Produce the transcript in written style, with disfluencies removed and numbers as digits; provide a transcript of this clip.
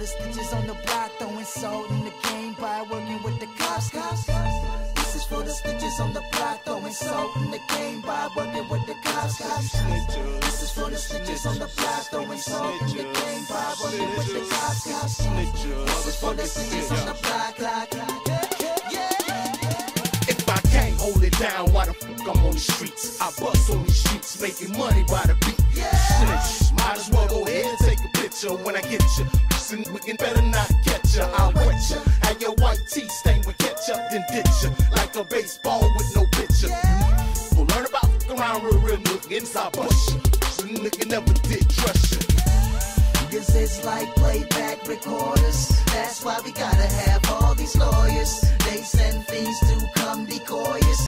the snitches on the block, throwing salt in the game by working with the cops. This is for the snitches on the block, throwing salt in the game by working with the cops. This is for the snitches on the block, throwing salt in the game by working with the cops. This is for the snitches on the block. If I can't hold it down, why the fuck I'm on the streets? I bust on these streets, making money by the beat. Snitch, might as well go ahead and take a picture when I get you. We can better not catch ya, I'll wet ya. And your white tee stained with ketchup, then ditch ya like a baseball with no pitcher. We'll learn about around real nigga inside bush ya. So nigga never did trust ya. Cause it's like playback recorders. That's why we gotta have all these lawyers. They send fiends to come decoy us.